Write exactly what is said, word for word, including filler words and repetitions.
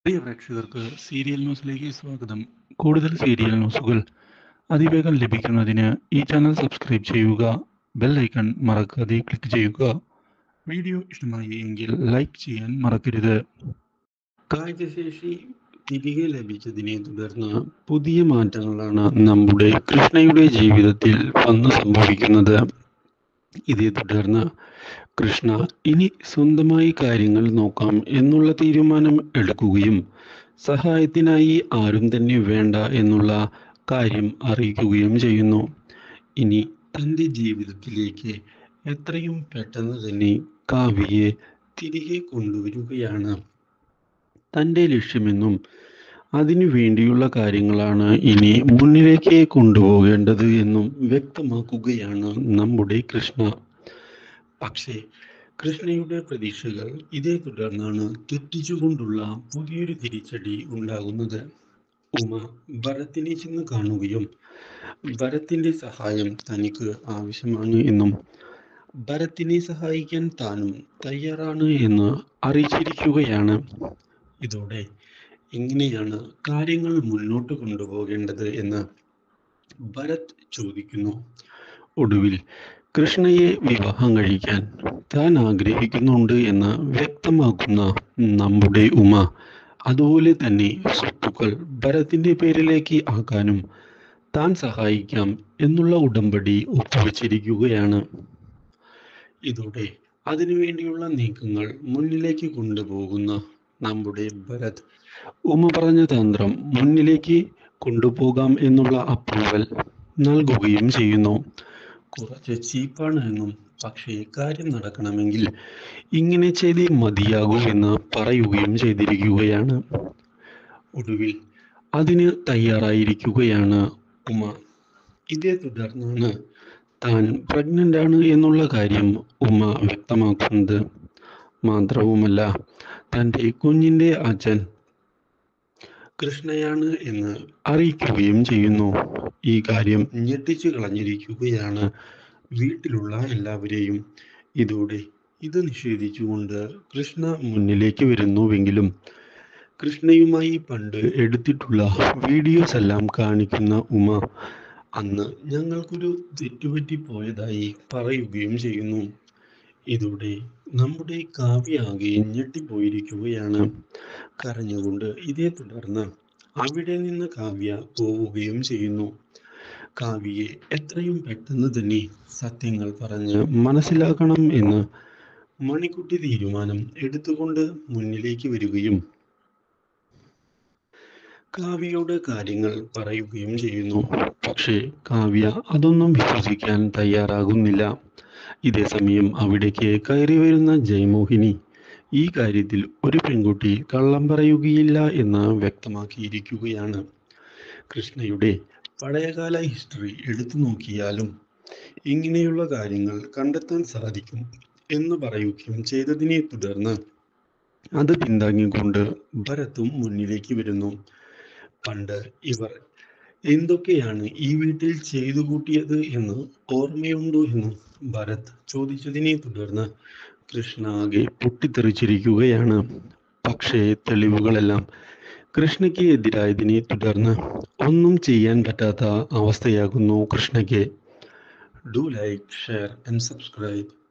പ്രിയ പ്രേക്ഷകർക്ക് സീരിയൽ ന്യൂസിലേക്ക് സ്വാഗതം. കൂടുതൽ സീരിയൽ ന്യൂസുകൾ അതിവേഗം ലഭിക്കുന്നതിന് ഈ ചാനൽ സബ്സ്ക്രൈബ് ചെയ്യുക. ബെൽ ഐക്കൺ മറക്കാതെ ക്ലിക്ക് ചെയ്യുക. വീഡിയോ ഇഷ്ടമായി എങ്കിൽ ലൈക്ക് ചെയ്യാൻ മറക്കരുത്. കാഴ്ചശേഷി തിരികെ ലഭിച്ചതിനെ തുടർന്ന് പുതിയ മാറ്റങ്ങളാണ് നമ്മുടെ കൃഷ്ണയുടെ ജീവിതത്തിൽ വന്നു സംഭവിക്കുന്നത്. ഇതേ തുടർന്ന് കൃഷ്ണ ഇനി സ്വന്തമായി കാര്യങ്ങൾ നോക്കാം എന്നുള്ള തീരുമാനം എടുക്കുകയും സഹായത്തിനായി ആരും തന്നെ വേണ്ട എന്നുള്ള കാര്യം അറിയിക്കുകയും ചെയ്യുന്നു. ഇനി തൻ്റെ ജീവിതത്തിലേക്ക് എത്രയും പെട്ടെന്ന് തന്നെ കാവ്യയെ തിരികെ കൊണ്ടുവരികയാണ് തൻ്റെ ലക്ഷ്യമെന്നും അതിനു വേണ്ടിയുള്ള കാര്യങ്ങളാണ് ഇനി മുന്നിലേക്ക് കൊണ്ടുപോകേണ്ടത് എന്നും വ്യക്തമാക്കുകയാണ് നമ്മുടെ കൃഷ്ണ. പക്ഷേ കൃഷ്ണയുടെ പ്രതീക്ഷകൾ ഇതേ തുടർന്നാണ് തെറ്റിച്ചുകൊണ്ടുള്ള പുതിയൊരു തിരിച്ചടി ഉണ്ടാകുന്നത്. ഉമ ഭരത്തിനെ ചെന്ന് കാണുകയും ഭരത്തിന്റെ സഹായം തനിക്ക് ആവശ്യമാണ് എന്നും ഭരത്തിനെ സഹായിക്കാൻ താനും തയ്യാറാണ് എന്ന് അറിയിച്ചിരിക്കുകയാണ്. ഇതോടെ എങ്ങനെയാണ് കാര്യങ്ങൾ മുന്നോട്ട് കൊണ്ടുപോകേണ്ടത് എന്ന് ഭരത് ചോദിക്കുന്നു. ഒടുവിൽ കൃഷ്ണയെ വിവാഹം കഴിക്കാൻ താൻ ആഗ്രഹിക്കുന്നുണ്ട് എന്ന് വ്യക്തമാക്കുന്ന നമ്മുടെ ഉമ അതുപോലെ തന്നെ സ്വത്തുക്കൾ ഭരത്തിന്റെ പേരിലേക്ക് ആക്കാനും താൻ സഹായിക്കാം എന്നുള്ള ഉടമ്പടി ഒപ്പുവെച്ചിരിക്കുകയാണ്. ഇതോടെ അതിനുവേണ്ടിയുള്ള നീക്കങ്ങൾ മുന്നിലേക്ക് കൊണ്ടുപോകുന്ന നമ്മുടെ ഭരത് ഉമ പറഞ്ഞ തന്ത്രം മുന്നിലേക്ക് കൊണ്ടുപോകാം എന്നുള്ള അപ്രൂവൽ നൽകുകയും ചെയ്യുന്നു. കുറച്ച് ചീപ്പാണ് എന്നും പക്ഷേ കാര്യം നടക്കണമെങ്കിൽ ഇങ്ങനെ ചെയ്തേ മതിയാകൂ എന്ന് പറയുകയും ചെയ്തിരിക്കുകയാണ്. ഒടുവിൽ അതിന് തയ്യാറായിരിക്കുകയാണ് ഉമ. ഇതേ തുടർന്നാണ് താൻ പ്രഗ്നന്റ് ആണ് എന്നുള്ള കാര്യം ഉമ വ്യക്തമാക്കുന്നത്. മാത്രവുമല്ല തൻ്റെ കുഞ്ഞിൻ്റെ അച്ഛൻ കൃഷ്ണയാണ് എന്ന് അറിയിക്കുകയും ചെയ്യുന്നു. ഈ കാര്യം ഞെട്ടിച്ചു കളഞ്ഞിരിക്കുകയാണ് വീട്ടിലുള്ള എല്ലാവരെയും. ഇതോടെ ഇത് നിഷേധിച്ചുകൊണ്ട് കൃഷ്ണ മുന്നിലേക്ക് വരുന്നുവെങ്കിലും കൃഷ്ണയുമായി പണ്ട് എടുത്തിട്ടുള്ള വീഡിയോസ് എല്ലാം കാണിക്കുന്ന ഉമ അന്ന് ഞങ്ങൾക്കൊരു തെറ്റുപറ്റി പോയതായി പറയുകയും ചെയ്യുന്നു. ഇതോടെ നമ്മുടെ കാവ്യ ആകെ ഞെട്ടിപ്പോയിരിക്കുകയാണ്. കരഞ്ഞുകൊണ്ട് ഇതേ തുടർന്ന് അവിടെ നിന്ന് കാവ്യ പോവുകയും ചെയ്യുന്നു. കാവ്യയെ എത്രയും പെട്ടെന്ന് തന്നെ സത്യങ്ങൾ പറഞ്ഞ് മനസ്സിലാക്കണം എന്ന് മണിക്കുട്ടി തീരുമാനം എടുത്തുകൊണ്ട് മുന്നിലേക്ക് വരികയും കാവ്യയോട് കാര്യങ്ങൾ പറയുകയും ചെയ്യുന്നു. പക്ഷേ കാവ്യ അതൊന്നും വിശ്വസിക്കാൻ തയ്യാറാകുന്നില്ല. ഇതേ സമയം അവിടേക്ക് കയറി വരുന്ന ജയമോഹിനി ഈ കാര്യത്തിൽ ഒരു പെൺകുട്ടി കള്ളം പറയുകയില്ല എന്ന് വ്യക്തമാക്കിയിരിക്കുകയാണ്. കൃഷ്ണയുടെ പഴയകാല ഹിസ്റ്ററി എടുത്തു നോക്കിയാലും ഇങ്ങനെയുള്ള കാര്യങ്ങൾ കണ്ടെത്താൻ സാധിക്കും എന്ന് പറയുകയും ചെയ്തതിനെ തുടർന്ന് അത് പിന്താങ്ങിക്കൊണ്ട് ഭരത്തും മുന്നിലേക്ക് വരുന്നു. പണ്ട് ഇവർ എന്തൊക്കെയാണ് ഈ വീട്ടിൽ ചെയ്തു കൂട്ടിയത് എന്ന് ഓർമ്മയുണ്ടോ എന്ന് ഭരത് ചോദിച്ചതിനെ തുടർന്ന് കൃഷ്ണ ആകെ പൊട്ടിത്തെറിച്ചിരിക്കുകയാണ്. പക്ഷേ തെളിവുകളെല്ലാം കൃഷ്ണയ്ക്ക് എതിരായതിനെ തുടർന്ന് ഒന്നും ചെയ്യാൻ പറ്റാത്ത അവസ്ഥയാകുന്നു കൃഷ്ണയ്ക്ക്. Do like, share and subscribe.